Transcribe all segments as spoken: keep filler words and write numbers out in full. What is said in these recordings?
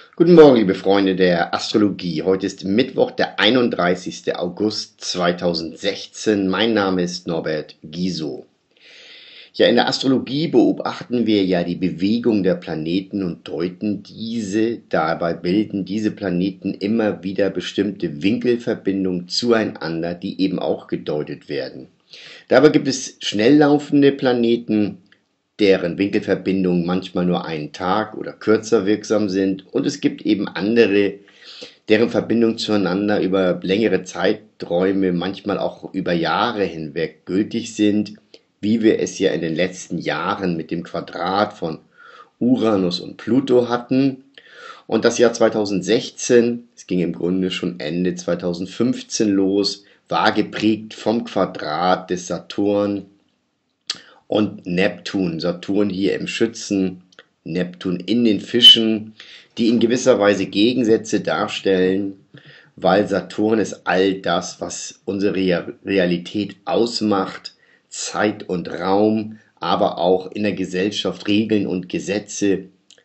Guten Morgen, liebe Freunde der Astrologie. Heute ist Mittwoch, der einunddreißigste August zweitausendsechzehn. Mein Name ist Norbert Giso. Ja, in der Astrologie beobachten wir ja die Bewegung der Planeten und deuten diese. Dabei bilden diese Planeten immer wieder bestimmte Winkelverbindungen zueinander, die eben auch gedeutet werden. Dabei gibt es schnell laufende Planeten, deren Winkelverbindungen manchmal nur einen Tag oder kürzer wirksam sind, und es gibt eben andere, deren Verbindungen zueinander über längere Zeiträume, manchmal auch über Jahre hinweg gültig sind, wie wir es ja in den letzten Jahren mit dem Quadrat von Uranus und Pluto hatten. Und das Jahr zweitausendsechzehn, es ging im Grunde schon Ende zweitausendfünfzehn los, war geprägt vom Quadrat des Saturn und Neptun. Saturn hier im Schützen, Neptun in den Fischen, die in gewisser Weise Gegensätze darstellen, weil Saturn ist all das, was unsere Realität ausmacht, Zeit und Raum, aber auch in der Gesellschaft Regeln und Gesetze,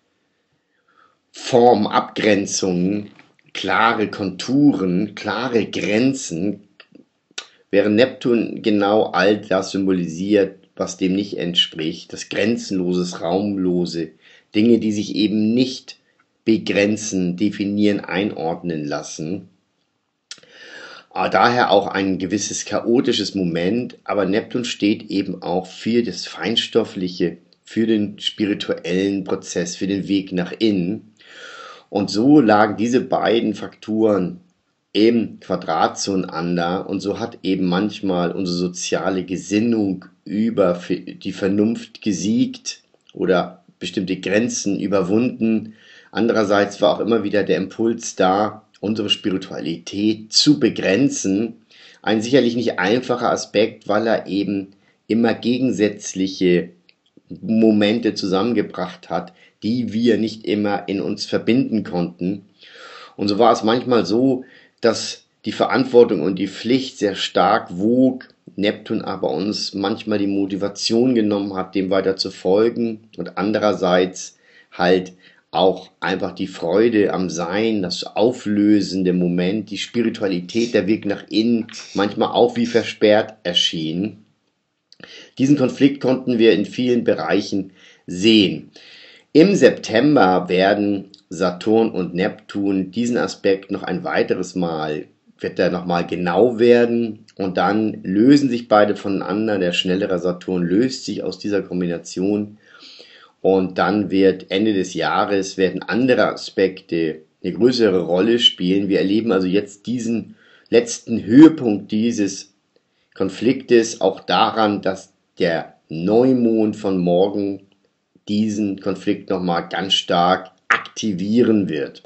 Form, Abgrenzungen, klare Konturen, klare Grenzen, während Neptun genau all das symbolisiert, was dem nicht entspricht, das Grenzenlose, das Raumlose, Dinge, die sich eben nicht begrenzen, definieren, einordnen lassen. Daher auch ein gewisses chaotisches Moment, aber Neptun steht eben auch für das Feinstoffliche, für den spirituellen Prozess, für den Weg nach innen. Und so lagen diese beiden Faktoren im Quadrat zueinander, und so hat eben manchmal unsere soziale Gesinnung über die Vernunft gesiegt oder bestimmte Grenzen überwunden. Andererseits war auch immer wieder der Impuls da, unsere Spiritualität zu begrenzen. Ein sicherlich nicht einfacher Aspekt, weil er eben immer gegensätzliche Momente zusammengebracht hat, die wir nicht immer in uns verbinden konnten. Und so war es manchmal so, dass die Verantwortung und die Pflicht sehr stark wog, Neptun aber uns manchmal die Motivation genommen hat, dem weiter zu folgen, und andererseits halt auch einfach die Freude am Sein, das auflösende Moment, die Spiritualität, der Weg nach innen manchmal auch wie versperrt erschien. Diesen Konflikt konnten wir in vielen Bereichen sehen. Im September werden Saturn und Neptun diesen Aspekt noch ein weiteres Mal, wird er nochmal genau werden, und dann lösen sich beide voneinander. Der schnellere Saturn löst sich aus dieser Kombination, und dann wird Ende des Jahres werden andere Aspekte eine größere Rolle spielen. Wir erleben also jetzt diesen letzten Höhepunkt dieses Konfliktes auch daran, dass der Neumond von morgen diesen Konflikt nochmal ganz stark aktivieren wird.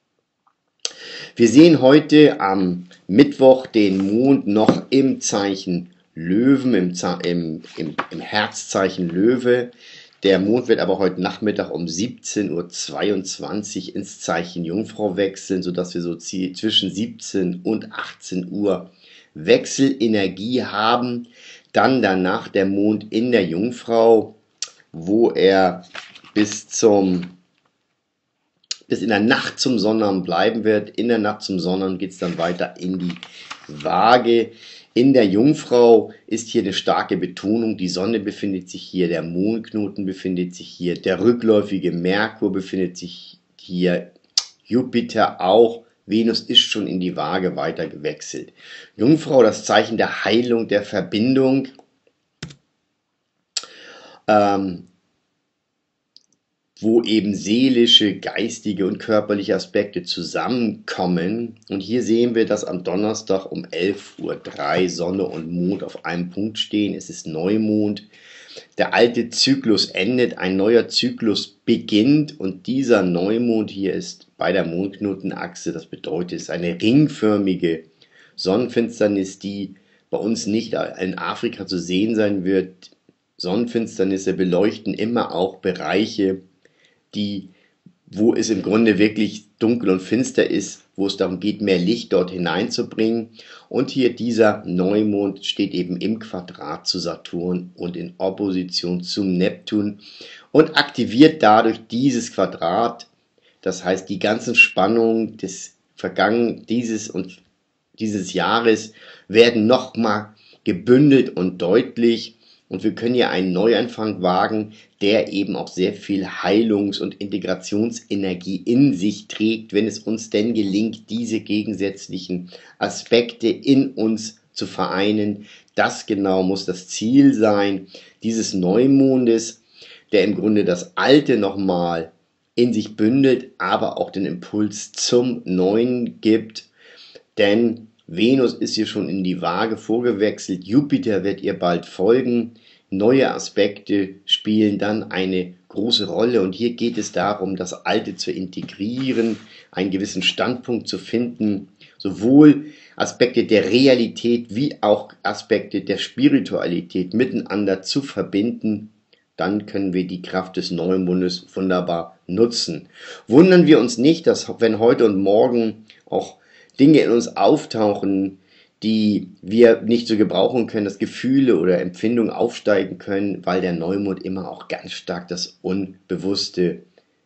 Wir sehen heute am Mittwoch den Mond noch im Zeichen Löwen, im, im, im, im Herzzeichen Löwe. Der Mond wird aber heute Nachmittag um siebzehn Uhr zweiundzwanzig ins Zeichen Jungfrau wechseln, sodass wir so zwischen siebzehn und achtzehn Uhr Wechselenergie haben. Dann danach der Mond in der Jungfrau, wo er bis zum bis in der Nacht zum Sonnabend bleiben wird. In der Nacht zum Sonnabend geht es dann weiter in die Waage. In der Jungfrau ist hier eine starke Betonung. Die Sonne befindet sich hier, der Mondknoten befindet sich hier, der rückläufige Merkur befindet sich hier, Jupiter auch. Venus ist schon in die Waage weiter gewechselt. Jungfrau, das Zeichen der Heilung, der Verbindung. Ähm, wo eben seelische, geistige und körperliche Aspekte zusammenkommen. Und hier sehen wir, dass am Donnerstag um elf Uhr drei Sonne und Mond auf einem Punkt stehen. Es ist Neumond. Der alte Zyklus endet, ein neuer Zyklus beginnt, und dieser Neumond hier ist bei der Mondknotenachse. Das bedeutet, es ist eine ringförmige Sonnenfinsternis, die bei uns nicht in Afrika zu sehen sein wird. Sonnenfinsternisse beleuchten immer auch Bereiche, die, wo es im Grunde wirklich dunkel und finster ist, wo es darum geht, mehr Licht dort hineinzubringen. Und hier dieser Neumond steht eben im Quadrat zu Saturn und in Opposition zum Neptun und aktiviert dadurch dieses Quadrat Das heißt, die ganzen Spannungen des Vergangen dieses und dieses Jahres werden nochmal gebündelt und deutlich. Und wir können ja einen Neuanfang wagen, der eben auch sehr viel Heilungs- und Integrationsenergie in sich trägt, wenn es uns denn gelingt, diese gegensätzlichen Aspekte in uns zu vereinen. Das genau muss das Ziel sein, dieses Neumondes, der im Grunde das Alte nochmal in sich bündelt, aber auch den Impuls zum Neuen gibt. Denn Venus ist hier schon in die Waage vorgewechselt, Jupiter wird ihr bald folgen, neue Aspekte spielen dann eine große Rolle und hier geht es darum, das Alte zu integrieren, einen gewissen Standpunkt zu finden, sowohl Aspekte der Realität wie auch Aspekte der Spiritualität miteinander zu verbinden. Dann können wir die Kraft des Neumondes wunderbar nutzen. Wundern wir uns nicht, dass wenn heute und morgen auch Dinge in uns auftauchen, die wir nicht so gebrauchen können, dass Gefühle oder Empfindungen aufsteigen können, weil der Neumond immer auch ganz stark das Unbewusste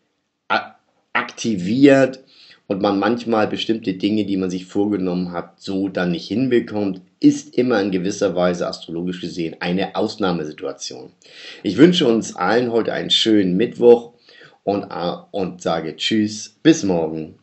aktiviert und man manchmal bestimmte Dinge, die man sich vorgenommen hat, so dann nicht hinbekommt, ist immer in gewisser Weise astrologisch gesehen eine Ausnahmesituation. Ich wünsche uns allen heute einen schönen Mittwoch und, und sage Tschüss, bis morgen.